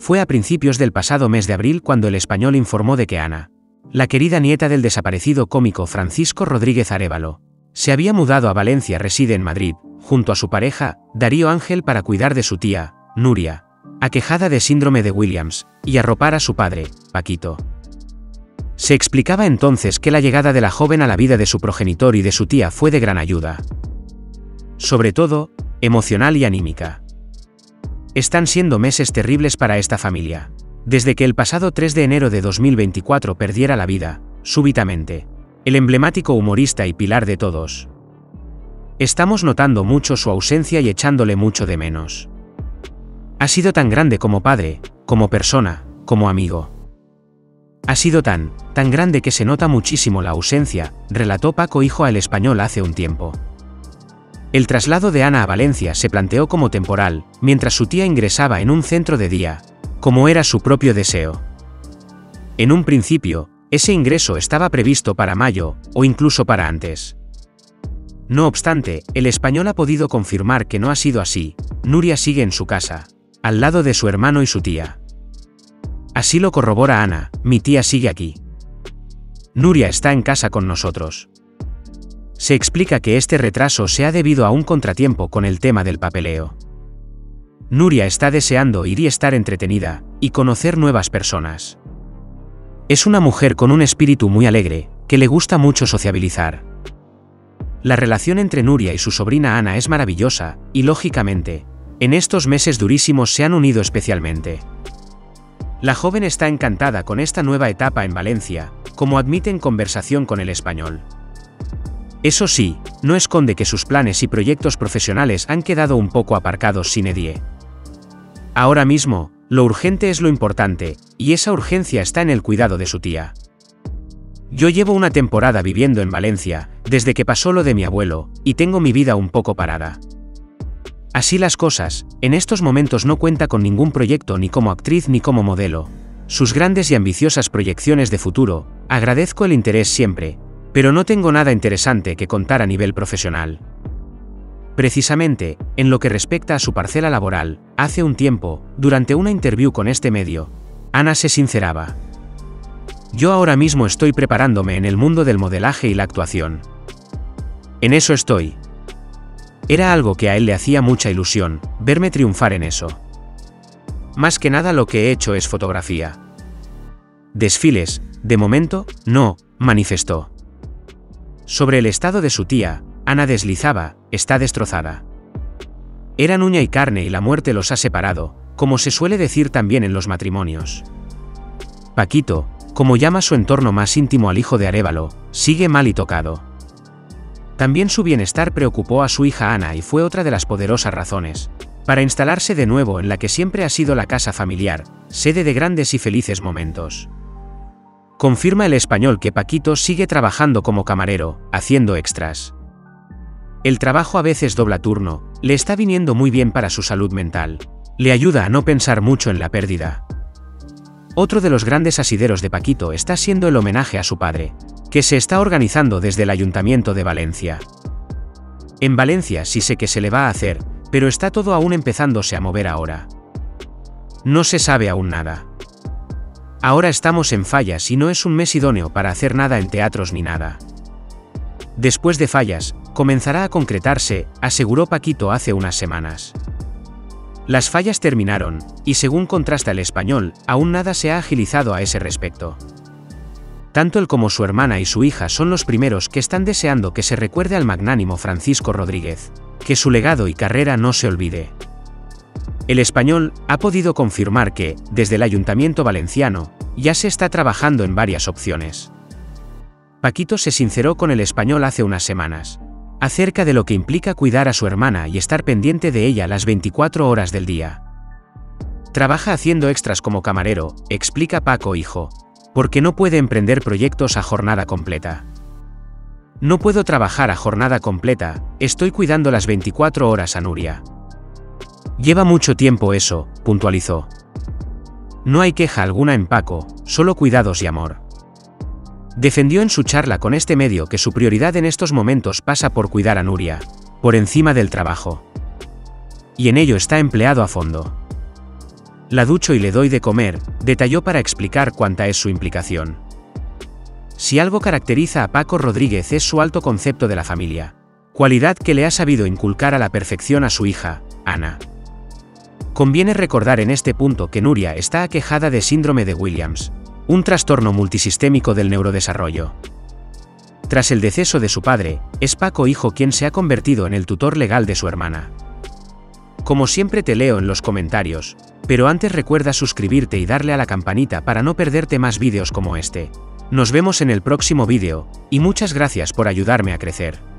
Fue a principios del pasado mes de abril cuando El Español informó de que Ana, la querida nieta del desaparecido cómico Francisco Rodríguez Arévalo, se había mudado a Valencia, reside en Madrid, junto a su pareja, Darío Ángel, para cuidar de su tía, Nuria, aquejada de síndrome de Williams, y arropar a su padre, Paquito. Se explicaba entonces que la llegada de la joven a la vida de su progenitor y de su tía fue de gran ayuda. Sobre todo, emocional y anímica. Están siendo meses terribles para esta familia. Desde que el pasado 3 de enero de 2024 perdiera la vida, súbitamente, el emblemático humorista y pilar de todos. Estamos notando mucho su ausencia y echándole mucho de menos. Ha sido tan grande como padre, como persona, como amigo. Ha sido tan grande que se nota muchísimo la ausencia, relató Paco Hijo a El Español hace un tiempo. El traslado de Ana a Valencia se planteó como temporal, mientras su tía ingresaba en un centro de día, como era su propio deseo. En un principio, ese ingreso estaba previsto para mayo, o incluso para antes. No obstante, El Español ha podido confirmar que no ha sido así. Nuria sigue en su casa, al lado de su hermano y su tía. Así lo corrobora Ana: mi tía sigue aquí. Nuria está en casa con nosotros. Se explica que este retraso se ha debido a un contratiempo con el tema del papeleo. Nuria está deseando ir y estar entretenida, y conocer nuevas personas. Es una mujer con un espíritu muy alegre, que le gusta mucho sociabilizar. La relación entre Nuria y su sobrina Ana es maravillosa, y lógicamente, en estos meses durísimos se han unido especialmente. La joven está encantada con esta nueva etapa en Valencia, como admite en conversación con El Español. Eso sí, no esconde que sus planes y proyectos profesionales han quedado un poco aparcados sine die. Ahora mismo, lo urgente es lo importante, y esa urgencia está en el cuidado de su tía. Yo llevo una temporada viviendo en Valencia, desde que pasó lo de mi abuelo, y tengo mi vida un poco parada. Así las cosas, en estos momentos no cuenta con ningún proyecto ni como actriz ni como modelo. Sus grandes y ambiciosas proyecciones de futuro, agradezco el interés siempre, pero no tengo nada interesante que contar a nivel profesional. Precisamente, en lo que respecta a su parcela laboral, hace un tiempo, durante una interview con este medio, Ana se sinceraba: yo ahora mismo estoy preparándome en el mundo del modelaje y la actuación. En eso estoy. Era algo que a él le hacía mucha ilusión, verme triunfar en eso. Más que nada lo que he hecho es fotografía. Desfiles, de momento, no, manifestó. Sobre el estado de su tía, Ana deslizaba: está destrozada. Eran uña y carne y la muerte los ha separado, como se suele decir también en los matrimonios. Paquito, como llama su entorno más íntimo al hijo de Arévalo, sigue mal y tocado. También su bienestar preocupó a su hija Ana y fue otra de las poderosas razones para instalarse de nuevo en la que siempre ha sido la casa familiar, sede de grandes y felices momentos. Confirma El Español que Paquito sigue trabajando como camarero, haciendo extras. El trabajo a veces dobla turno, le está viniendo muy bien para su salud mental. Le ayuda a no pensar mucho en la pérdida. Otro de los grandes asideros de Paquito está siendo el homenaje a su padre, que se está organizando desde el Ayuntamiento de Valencia. En Valencia sí sé que se le va a hacer, pero está todo aún empezándose a mover ahora. No se sabe aún nada. Ahora estamos en Fallas y no es un mes idóneo para hacer nada en teatros ni nada. Después de Fallas, comenzará a concretarse, aseguró Paquito hace unas semanas. Las fallas terminaron, y según contrasta El Español, aún nada se ha agilizado a ese respecto. Tanto él como su hermana y su hija son los primeros que están deseando que se recuerde al magnánimo Francisco Rodríguez, que su legado y carrera no se olvide. El Español ha podido confirmar que, desde el Ayuntamiento valenciano, ya se está trabajando en varias opciones. Paquito se sinceró con El Español hace unas semanas, acerca de lo que implica cuidar a su hermana y estar pendiente de ella las 24 horas del día. Trabaja haciendo extras como camarero, explica Paco Hijo, porque no puede emprender proyectos a jornada completa. No puedo trabajar a jornada completa, estoy cuidando las 24 horas a Nuria. Lleva mucho tiempo eso, puntualizó. No hay queja alguna en Paco, solo cuidados y amor. Defendió en su charla con este medio que su prioridad en estos momentos pasa por cuidar a Nuria, por encima del trabajo. Y en ello está empleado a fondo. La ducho y le doy de comer, detalló para explicar cuánta es su implicación. Si algo caracteriza a Paco Rodríguez es su alto concepto de la familia, cualidad que le ha sabido inculcar a la perfección a su hija, Ana. Conviene recordar en este punto que Nuria está aquejada de síndrome de Williams, un trastorno multisistémico del neurodesarrollo. Tras el deceso de su padre, es Paco hijo quien se ha convertido en el tutor legal de su hermana. Como siempre te leo en los comentarios, pero antes recuerda suscribirte y darle a la campanita para no perderte más vídeos como este. Nos vemos en el próximo vídeo, y muchas gracias por ayudarme a crecer.